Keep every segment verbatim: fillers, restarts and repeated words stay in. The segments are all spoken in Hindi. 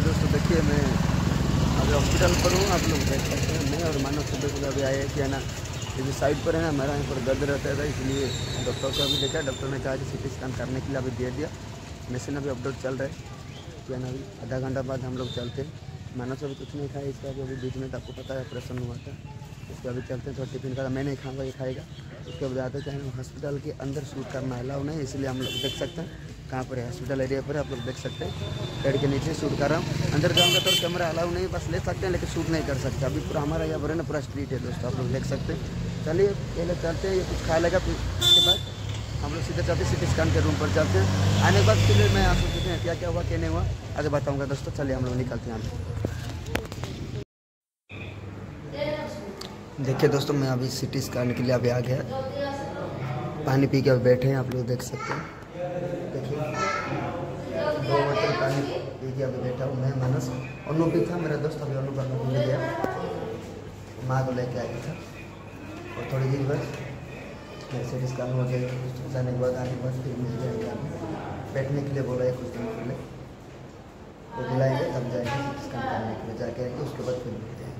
दोस्तों देखिए मैं अभी हॉस्पिटल पर हूँ, आप लोग देख सकते हैं। मैं और मानव सुबह सुबह अभी आए कि है ना, ये साइड पर है ना, हमारा यहाँ पर दर्द रहता था, इसलिए डॉक्टर को अभी देखा। डॉक्टर ने कहा कि सी टी स्कैन करने के लिए अभी दे दिया। मशीन अभी अपडेट चल रहा है कि है ना, अभी आधा घंटा बाद हम लोग चलते हैं। मानव से अभी कुछ नहीं खाया, इसका अभी बीच में तो आपको पता है ऑपरेशन हुआ था, इसके अभी चलते हैं। थोड़ा टिफिन का मैं नहीं खाऊंगा, ये खाएगा। उसके बाद आते हैं हॉस्पिटल के अंदर शूट करना अलाउ नहीं, इसलिए हम लोग देख सकते हैं कहाँ पर है, हॉस्पिटल एरिया पर आप लोग देख सकते हैं। पेड़ के नीचे शूट कर रहा हूँ, अंदर जाऊँगा तो कैमरा अलाउ नहीं, बस ले सकते हैं लेकिन शूट नहीं कर सकते। अभी पूरा हमारा यहाँ पर है ना, पूरा स्ट्रीट है दोस्तों, आप लोग देख सकते हैं। चलिए पहले चलते हैं, ये कुछ खा लेगा, फिर उसके बाद हम लोग सीधे चलते सी टी स्कैन के रूम पर चलते हैं। आने के बाद फिर मैं आपको पूछते हैं क्या क्या हुआ क्या नहीं हुआ, आगे बताऊँगा दोस्तों। चलिए हम लोग निकलते हैं। देखिए दोस्तों, मैं अभी सी टी स्कैन के लिए अभी आ गया, पानी पी के अभी बैठे हैं, आप लोग देख सकते हैं। देखिए दो बोतल पानी पी के अभी बैठा हूँ मैं, मानस। अनु भी था मेरा दोस्त, अभी अनु का मिल गया, माँ को लेके आया था। और थोड़ी देर बाद सी टी स्कैन हो गया, कुछ जाने के बाद आने के बाद फिर मिल जाएंगे। आप बैठने के लिए बोला है कुछ दिन पहले, वो बुलाएंगे तब जाएंगे सी टी स्कैन करने के लिए, जाके आएंगे उसके बाद फिर मिल जाएंगे।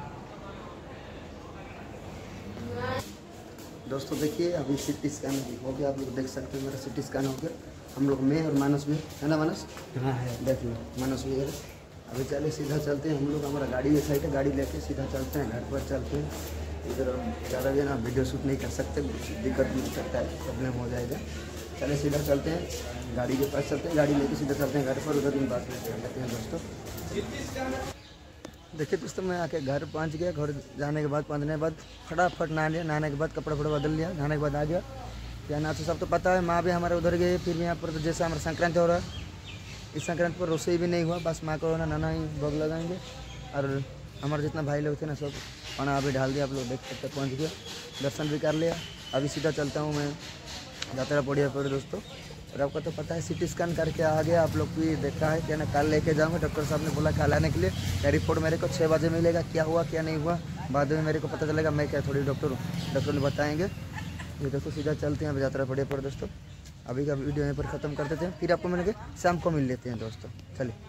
दोस्तों देखिए अभी सी टी स्कैन हो गया, आप लोग देख सकते हैं। मेरा सी टी स्कैन हो गया, हम लोग मैं और मानस भी है ना, मानस हाँ है, देख लो मानस भी है। अभी चले सीधा चलते हैं हम लोग, हमारा गाड़ी ये साइड है, गाड़ी लेके सीधा चलते हैं घर पर। चलते हैं इधर ज़्यादा भी ना वीडियो शूट नहीं कर सकते, दिक्कत मिल सकता है, प्रॉब्लम हो जाएगा। चले सीधा चलते हैं, गाड़ी के पास चलते हैं, गाड़ी लेके सीधा चलते हैं घर पर, उधर दिन बात करते हैं दोस्तों। देखिए दोस्तों, मैं आके घर पहुंच गया। घर जाने के बाद पहुंचने के बाद फटाफट नहा लिया, नहाने के बाद कपड़ा फपड़ा बदल लिया, नहाने के बाद आ गया। क्या ना तो सब तो पता है, माँ भी हमारे उधर गए। फिर यहाँ पर तो जैसे हमारा संक्रांति हो रहा है, इस संक्रांति पर रसोई भी नहीं हुआ, बस माँ को ना नाना ही भोग लगाएंगे। और हमारे जितना भाई लोग थे ना, सब खाना अभी डाल दिया, आप लोग देख सकते। पहुँच गया, दर्शन भी कर लिया। अभी सीधा चलता हूँ मैं यात्रा पड़िया पर दोस्तों। और आपको तो पता है सी टी स्कैन करके आ गया, आप लोग भी देखा है क्या ना। कल लेके जाऊँगा, डॉक्टर साहब ने बोला कल आने के लिए। क्या रिपोर्ट मेरे को छः बजे मिलेगा, क्या हुआ क्या नहीं हुआ बाद में मेरे को पता चलेगा। मैं क्या थोड़ी डॉक्टर हूँ, डॉक्टर ने बताएंगे। ये दोस्तों सीधा चलते हैं अब यात्रा पड़िया पर दोस्तों। अभी का वीडियो यहाँ पर ख़त्म कर देते हैं, फिर आपको मिलेंगे शाम को मिल लेते हैं दोस्तों। चलिए।